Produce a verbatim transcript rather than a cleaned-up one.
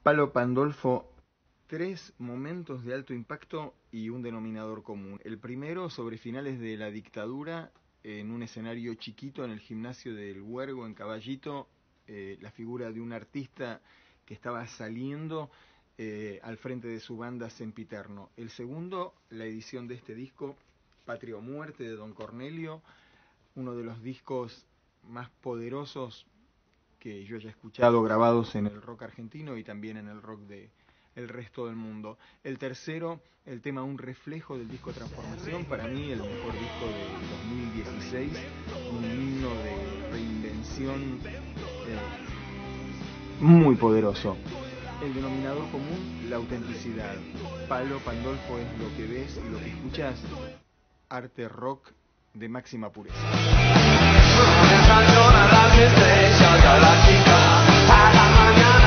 Palo Pandolfo, tres momentos de alto impacto y un denominador común. El primero, sobre finales de la dictadura, en un escenario chiquito en el gimnasio del Huergo, en Caballito, eh, la figura de un artista que estaba saliendo eh, al frente de su banda Sempiterno. El segundo, la edición de este disco, Patria o Muerte, de Don Cornelio, uno de los discos más poderosos que yo haya escuchado grabados en el rock argentino y también en el rock de el resto del mundo. El tercero, el tema Un Reflejo, del disco Transformación, para mí el mejor disco de dos mil dieciséis, un himno de reinvención eh, muy poderoso. El denominador común, la autenticidad. Palo Pandolfo es lo que ves y lo que escuchas, arte rock de máxima pureza. Una canción a las estrellas galácticas, a la mañana.